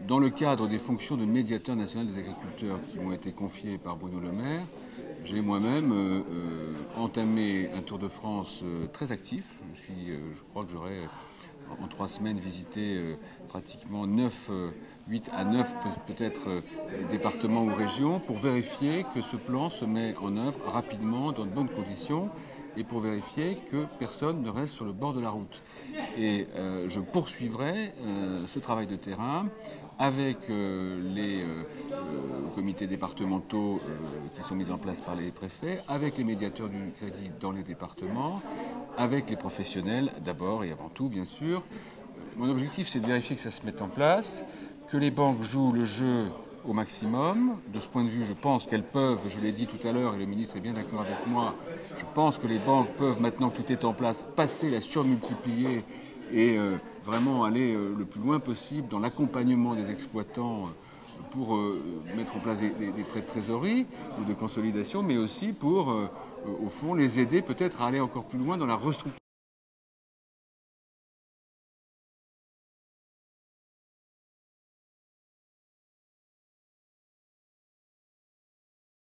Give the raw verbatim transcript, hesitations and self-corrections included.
dans le cadre des fonctions de médiateur national des agriculteurs qui m'ont été confiées par Bruno Le Maire, j'ai moi-même euh, euh, entamé un Tour de France euh, très actif. Je, suis, euh, je crois que j'aurai en trois semaines visité euh, pratiquement neuf, huit à neuf peut-être euh, départements ou régions pour vérifier que ce plan se met en œuvre rapidement, dans de bonnes conditions, et pour vérifier que personne ne reste sur le bord de la route. Et euh, je poursuivrai euh, ce travail de terrain avec euh, les euh, euh, comités départementaux euh, qui sont mis en place par les préfets, avec les médiateurs du crédit dans les départements, avec les professionnels d'abord et avant tout, bien sûr. Mon objectif, c'est de vérifier que ça se mette en place, que les banques jouent le jeu au maximum. De ce point de vue, je pense qu'elles peuvent, je l'ai dit tout à l'heure, et le ministre est bien d'accord avec moi, je pense que les banques peuvent, maintenant que tout est en place, passer la surmultiplier et euh, vraiment aller euh, le plus loin possible dans l'accompagnement des exploitants euh, pour euh, mettre en place des, des, des prêts de trésorerie ou de consolidation, mais aussi pour, euh, au fond, les aider peut-être à aller encore plus loin dans la restructuration.